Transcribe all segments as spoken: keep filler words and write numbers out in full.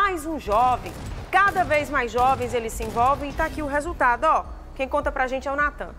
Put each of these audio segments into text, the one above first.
mais um jovem. Cada vez mais jovens eles se envolvem e tá aqui o resultado, ó. Quem conta pra gente é o Natan.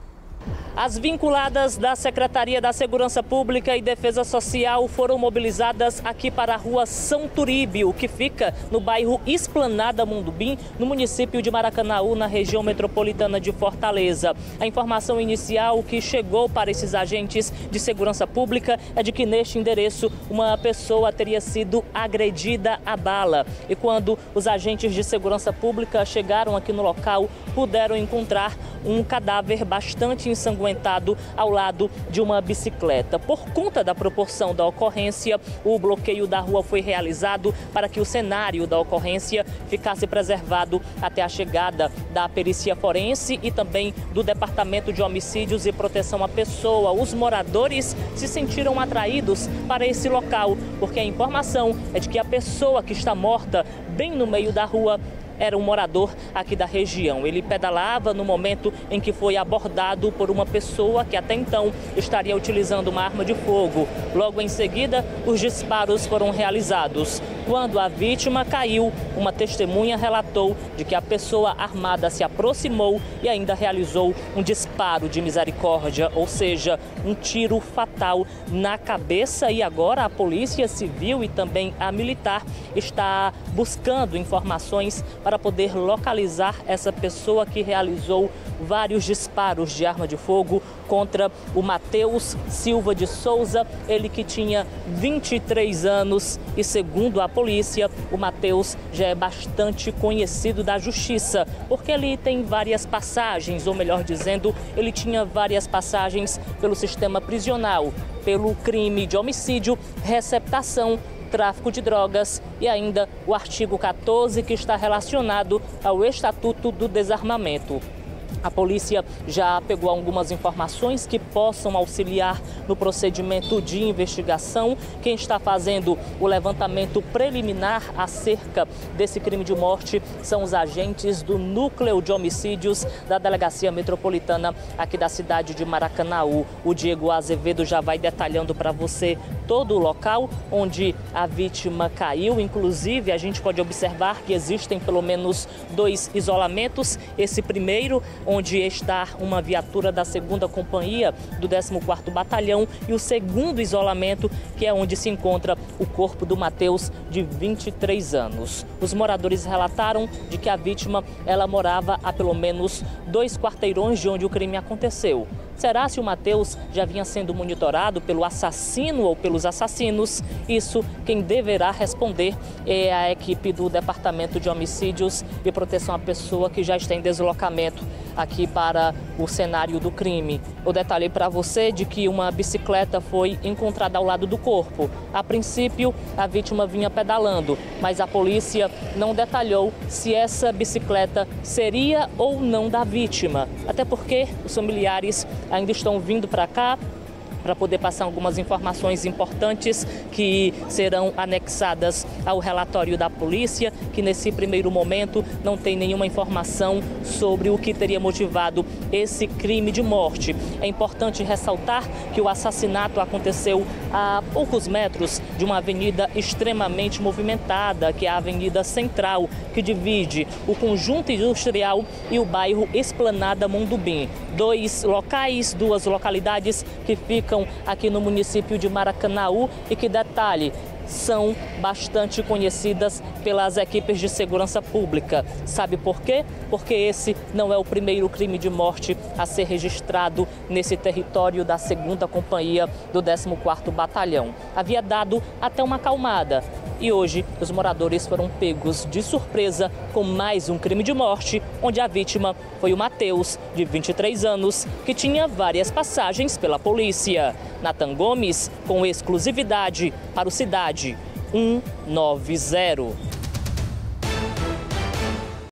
As vinculadas da Secretaria da Segurança Pública e Defesa Social foram mobilizadas aqui para a rua São Turíbio, que fica no bairro Esplanada Mundubim, no município de Maracanaú, na região metropolitana de Fortaleza. A informação inicial que chegou para esses agentes de segurança pública é de que neste endereço uma pessoa teria sido agredida a bala. E quando os agentes de segurança pública chegaram aqui no local, puderam encontrar um cadáver bastante ensanguentado ao lado de uma bicicleta. Por conta da proporção da ocorrência, o bloqueio da rua foi realizado para que o cenário da ocorrência ficasse preservado até a chegada da perícia forense e também do Departamento de Homicídios e Proteção à Pessoa. Os moradores se sentiram atraídos para esse local, porque a informação é de que a pessoa que está morta bem no meio da rua era um morador aqui da região. Ele pedalava no momento em que foi abordado por uma pessoa que até então estaria utilizando uma arma de fogo. Logo em seguida, os disparos foram realizados. Quando a vítima caiu, uma testemunha relatou de que a pessoa armada se aproximou e ainda realizou um disparo de misericórdia, ou seja, um tiro fatal na cabeça. E agora a Polícia Civil e também a militar está buscando informações para poder localizar essa pessoa que realizou vários disparos de arma de fogo contra o Matheus Silva de Souza, ele que tinha vinte e três anos e, segundo a polícia, o Matheus já é bastante conhecido da justiça, porque ele tem várias passagens, ou melhor dizendo, ele tinha várias passagens pelo sistema prisional, pelo crime de homicídio, receptação, tráfico de drogas e ainda o artigo quatorze, que está relacionado ao Estatuto do Desarmamento. A polícia já pegou algumas informações que possam auxiliar no procedimento de investigação. Quem está fazendo o levantamento preliminar acerca desse crime de morte são os agentes do Núcleo de Homicídios da Delegacia Metropolitana aqui da cidade de Maracanaú. O Diego Azevedo já vai detalhando para você todo o local onde a vítima caiu. Inclusive, a gente pode observar que existem pelo menos dois isolamentos. Esse primeiro, onde está uma viatura da segunda Companhia do décimo quarto Batalhão, e o segundo isolamento, que é onde se encontra o corpo do Matheus, de vinte e três anos. Os moradores relataram de que a vítima ela morava a pelo menos dois quarteirões de onde o crime aconteceu. Será se o Matheus já vinha sendo monitorado pelo assassino ou pelos assassinos? Isso quem deverá responder é a equipe do Departamento de Homicídios e Proteção à Pessoa, que já está em deslocamento aqui para o cenário do crime. Eu detalhei para você de que uma bicicleta foi encontrada ao lado do corpo. A princípio, a vítima vinha pedalando, mas a polícia não detalhou se essa bicicleta seria ou não da vítima. Até porque os familiares ainda estão vindo para cá para poder passar algumas informações importantes que serão anexadas ao relatório da polícia, que nesse primeiro momento não tem nenhuma informação sobre o que teria motivado esse crime de morte. É importante ressaltar que o assassinato aconteceu a poucos metros de uma avenida extremamente movimentada, que é a Avenida Central, que divide o conjunto industrial e o bairro Esplanada Mundubim. Dois locais, duas localidades que ficam aqui no município de Maracanaú e que, detalhe, são bastante conhecidas pelas equipes de segurança pública. Sabe por quê? Porque esse não é o primeiro crime de morte a ser registrado nesse território da segunda Companhia do décimo quarto Batalhão. Havia dado até uma acalmada. E hoje, os moradores foram pegos de surpresa com mais um crime de morte, onde a vítima foi o Matheus, de vinte e três anos, que tinha várias passagens pela polícia. Natan Gomes, com exclusividade para o Cidade cento e noventa.